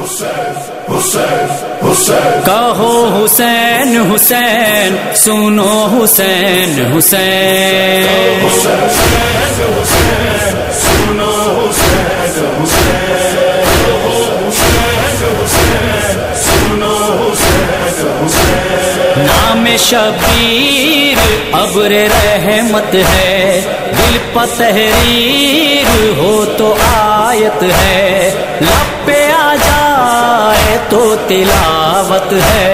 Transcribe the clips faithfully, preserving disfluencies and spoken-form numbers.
کہو حسین حسین سنو حسین حسین نام شبیر ابر رحمت ہے، دل پہ تحریر ہو تو آیت ہے، لب پہ آ جائے تو تلاوت ہے،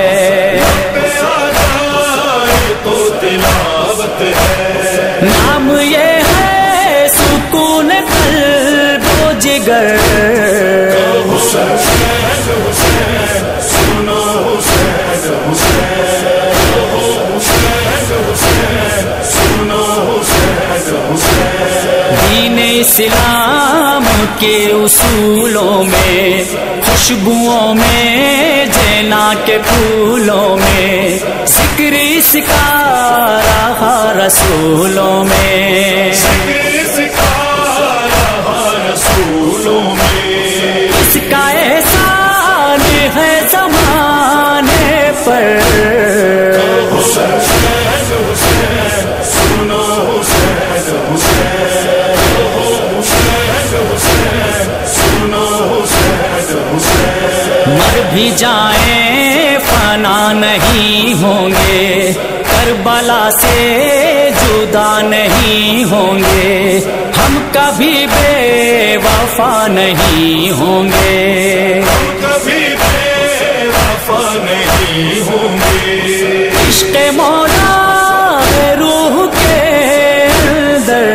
نام یہ ہے سکون قلب و جگر، دین اسلام کے اصولوں میں، خوشبوؤں میں، جینا کے پھولوں میں، ذکر اس کا رہا رسولوں میں، اس کا احسان ہے زمانے پر، مر بھی جائیں فنا نہیں ہوں گے، کربلا سے جدا نہیں ہوں گے، ہم کبھی بے وفا نہیں ہوں گے، عشق مولا روح کے اندر،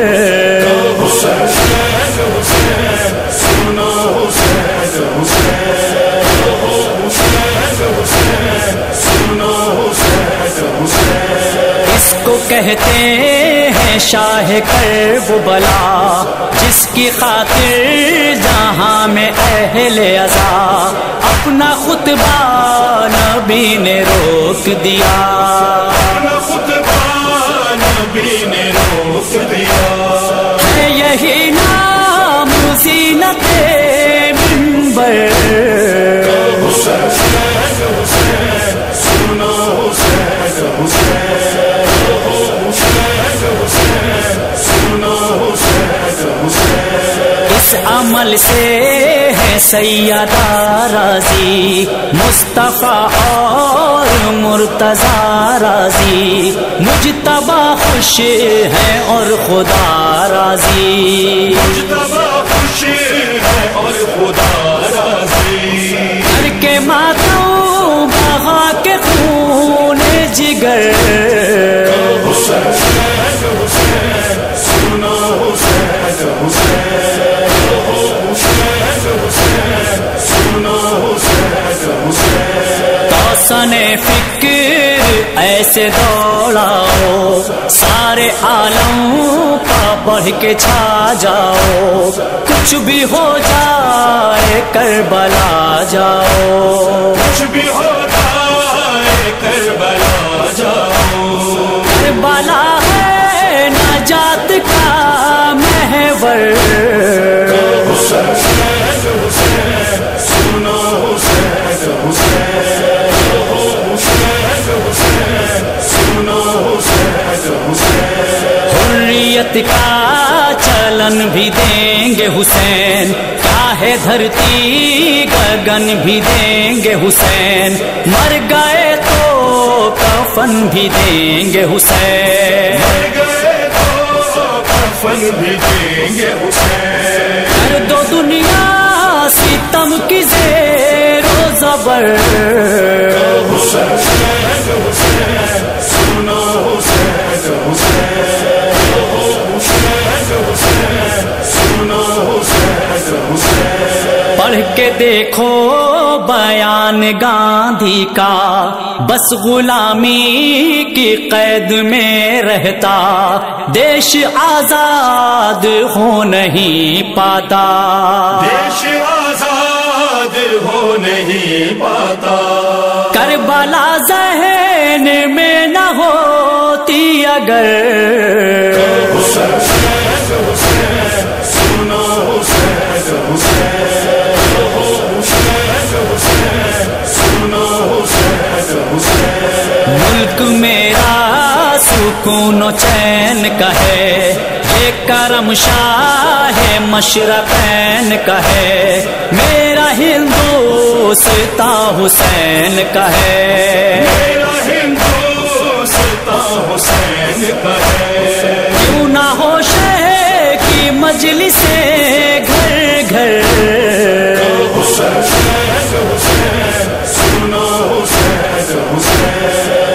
اس کو کہتے ہیں شاہ کربلا، جس کی خاطر جہاں میں اہل عزا اپنا خطبہ نبی نے روک دیا، ہے یہی نام زینت منبر، اس عمل سے ہے سیدہ راضی، مصطفیٰ اور مرتضیٰ راضی، مجتبیٰ خوش ہے اور خدا راضی، ہر کے ماتوں بہا کے خون جگر، توسن فکر ایسے دوڑاؤ، سارے عالم پا بڑھ کے چھا جاؤ، کچھ بھی ہو جائے کربلا جاؤ، کچھ بھی ہو جائے کربلا جاؤ، کربلا ہے نجات کا محور، حریت کا چلن بھی دیں گے حسین، چاہے دھرتی گگن بھی دیں گے حسین، مر گئے تو کفن بھی دیں گے حسین، مر گئے تو کفن بھی دیں گے حسین، کر دو دنیا ستم کی زیر و زبر، پڑھ کے دیکھو بیان گاندھی کا، بس غلامی کی قید میں رہتا، دیش آزاد ہو نہیں پاتا، دیش آزاد ہو نہیں پاتا، کربلا ذہن میں نہ ہوتی اگر، رزق میرا سکون و چین کا ہے، یہ کرم شاہ مشرقین کا ہے، میرا ہندوستان حسین کا ہے، میرا ہندوستان حسین کا ہے، کیوں نہ ہو شہ کی مجلس گھر گھر، حسین حسین سنو حسین حسین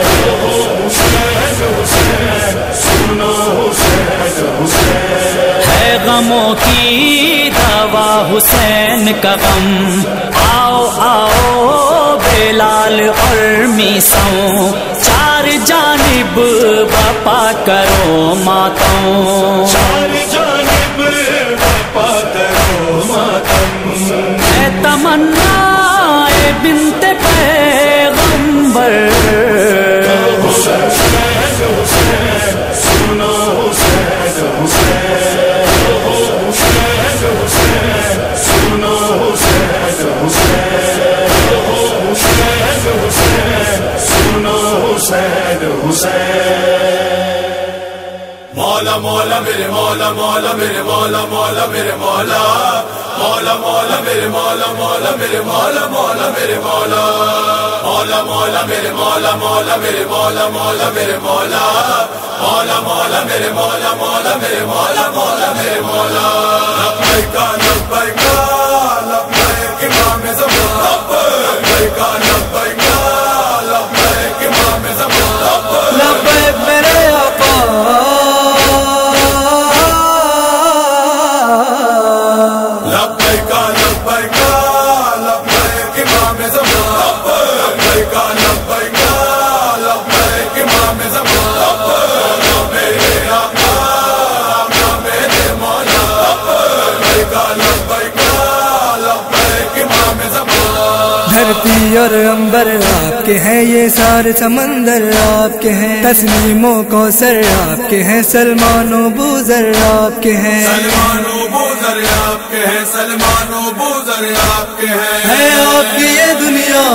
حسین سنو حسین حسین، ہے غموں کی دوا حسین کا غم، آؤ آؤ بلال اور میسوں، چار جانب بپا کرو ماتوں، چار جانب بپا کرو ماتم، ہے تمنا اے بنت پیغمبر، حسین حسین سنو حسین حسین حسین سنو حسین حسین حسین سنو حسین حسین، مولا مولا میرے مولا مولا میرے مولا مولا میرے مولا، مولا مولا میرے مولا مولا میرے مولا مولا میرے مولا، مولا مولا میرے مولا مولا میرے مولا مولا میرے مولا، مولا مولا میرے مولا مولا میرے مولا مولا میرے مولا، لبیک لبیک لبیک امام زمان، لبیک لبیک لبیک امام زمان، لبیک میرے آقا لبیک لبیک لبیک امام زمان، لبیک لبیک لبیک امام زمان، میرے آقا میرے مولا، لبیک لبیک لبیک امام زمان، دھرتی اور انبر آپ کے ہیں، یہ سارے سمندر آپ کے ہیں، تسلیم و کوثر آپ کے ہیں، سلمان و بوذر آپ کے ہیں، سلمان و بوذر آپ کے ہیں، سلمان و بوذر آپ کے ہیں، ہے آپ کی یہ دنیا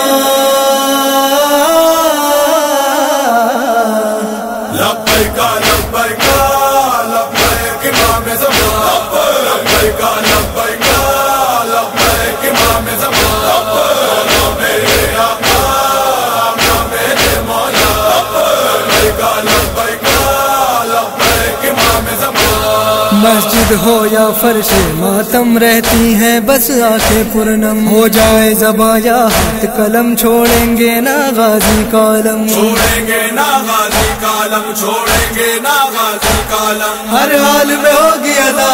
لبیک لبیک لبیک امام زمان، لبیک لبیک لبیک امام زمان، میرے آقا میرے مولا، لبیک لبیک لبیک امام زمان، مسجد ہو یا فرش ماتم رہتی ہیں بس آنکھیں پرنم، ہو جائے زباں یا ہاتھ قلم چھوڑیں گے نا غازی کالم، چھوڑیں گے نا غازی کالم، چھوڑیں گے نا غازی کالم، ہر حال میں ہوگی ادا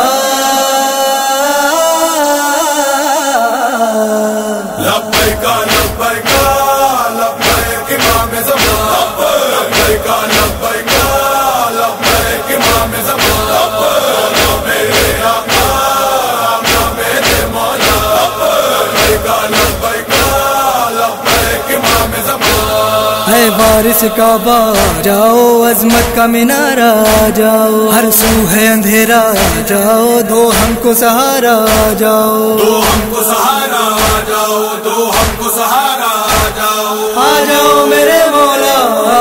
لبیک لبیک لبیک امام زمان، لبیک لبیک لبیک امام زمان، میرے آقا میرے مولا، لبیک لبیک لبیک امام زمان، اے وارث کعبہ آ جاؤ، عظمت کا مینارہ آ جاؤ، ہر سو ہے اندھیرا آ جاؤ، دو ہم کو سہارا آ جاؤ، دو ہم کو سہارا آ جاؤ، دو ہم کو سہارا آ جاؤ، آ جاؤ میرے مولا،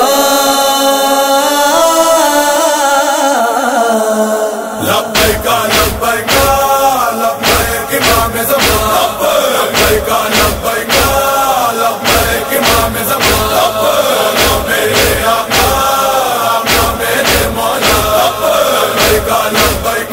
لبیک لبیک لبیک امام زمان، لبیک لبیک لبیک امام زمان، میرے آقا میرے مولا، لبیک لبیک